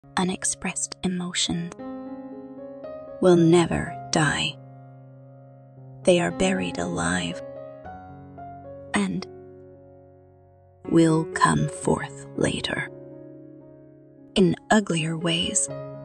unexpressed emotions will never die. They are buried alive and will come forth later in uglier ways